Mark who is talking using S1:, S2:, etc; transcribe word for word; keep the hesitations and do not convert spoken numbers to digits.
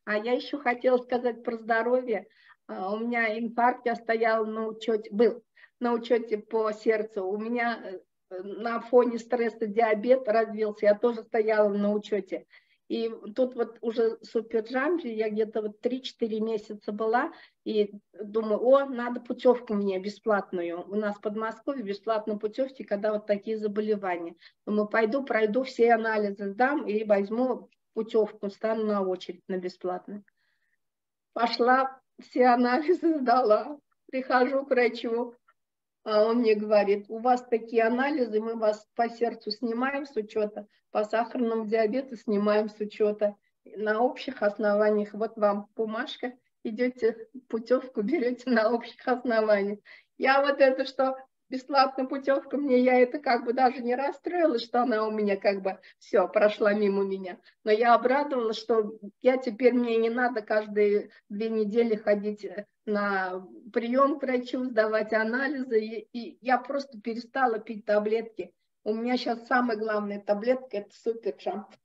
S1: А я еще хотела сказать про здоровье. А, У меня инфаркт, я стояла на учете, был на учете по сердцу. У меня э, на фоне стресса диабет развился, я тоже стояла на учете. И тут вот уже суперджампе, я где-то вот три-четыре месяца была, и думаю, о, надо путевку мне бесплатную. У нас в Подмосковье бесплатные путевки, когда вот такие заболевания. Думаю, пойду, пройду все анализы, сдам и возьму путевку, стану на очередь на бесплатную. Пошла, все анализы сдала, прихожу к врачу, а он мне говорит, у вас такие анализы, мы вас по сердцу снимаем с учета, по сахарному диабету снимаем с учета. На общих основаниях, вот вам бумажка, идете путевку, берете на общих основаниях. Я вот это, что бесплатная путевка, мне я это как бы даже не расстроилась, что она у меня как бы все прошла мимо меня. Но я обрадовалась, что я теперь, мне не надо каждые две недели ходить на прием к врачу, сдавать анализы, и, и я просто перестала пить таблетки. У меня сейчас самая главная таблетка – это суперджамп.